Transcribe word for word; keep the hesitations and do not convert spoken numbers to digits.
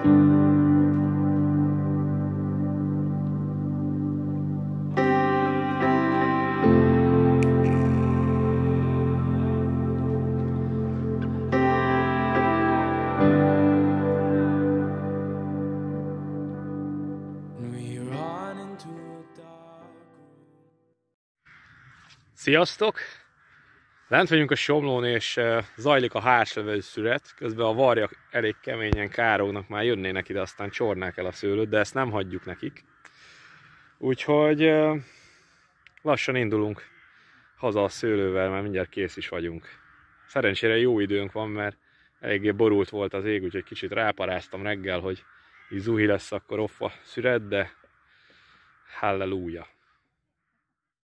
Sziasztok! Lent vagyunk a Somlón és zajlik a hárslevelű szüret, közben a varjak elég keményen kárognak, már jönnének ide, aztán csornák el a szőlőt, de ezt nem hagyjuk nekik. Úgyhogy lassan indulunk haza a szőlővel, mert mindjárt kész is vagyunk. Szerencsére jó időnk van, mert eléggé borult volt az ég, úgyhogy kicsit ráparáztam reggel, hogy így zuhi lesz akkor off a szüret, de halleluja!